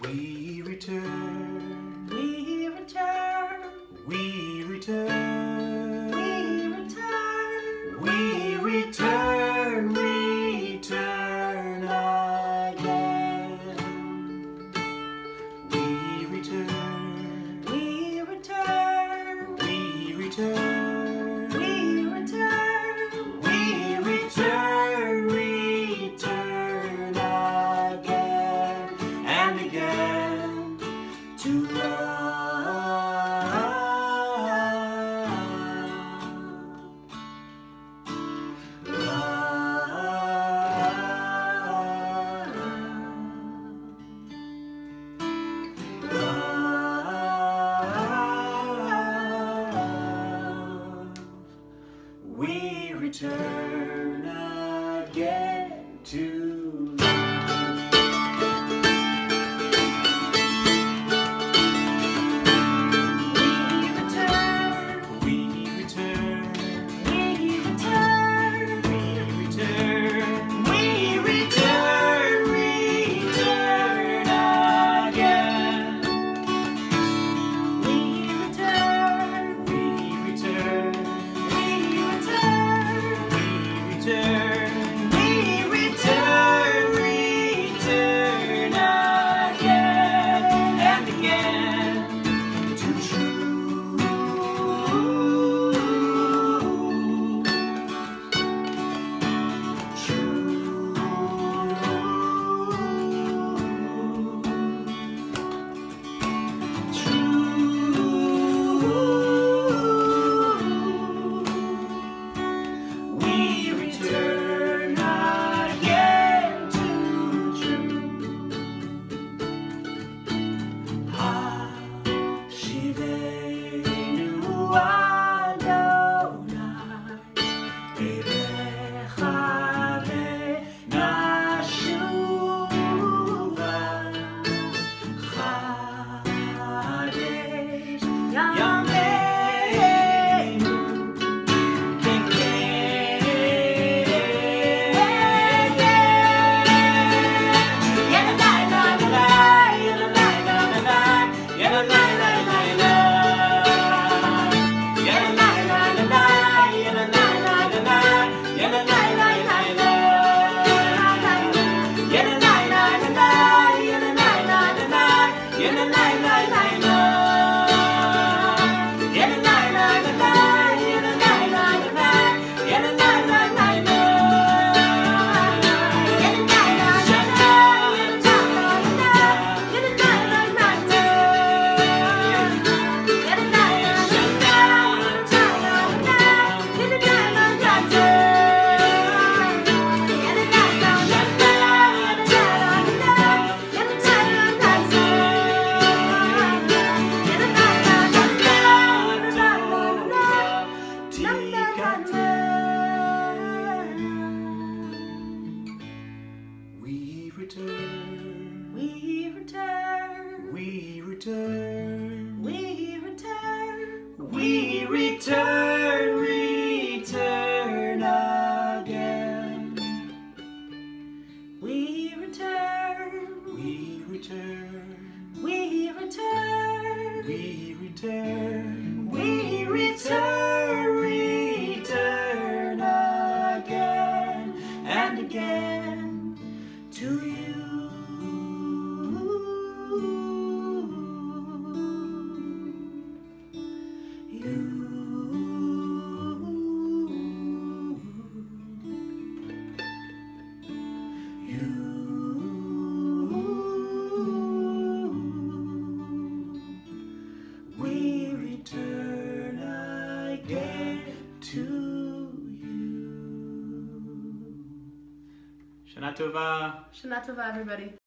We return. We return. We return. We return. We return. Return again. We return. We return. We return. We return. We return. Return again and again to we return again to we return. We return. We return. Return again. We return. We return. We return. We return, return again and again to truth. We return again to truth. Hashiveinu Adonai, Eilecha nashuva, Chadesh, yameinu. We return. We return. We return. We return. We return. Return again. We return. We return. We return. We return. We return. Return again and again to you. We return again to you. Shana tova. Shana tova, everybody.